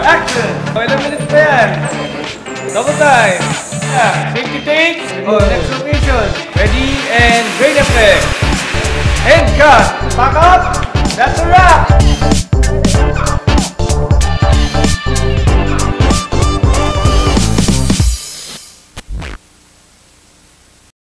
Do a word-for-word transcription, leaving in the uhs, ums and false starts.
action! O, ilang minutes pa yan? Double time. Yeah, safety take. O, next location. Ready and great effect. And cut. Back up. That's a wrap.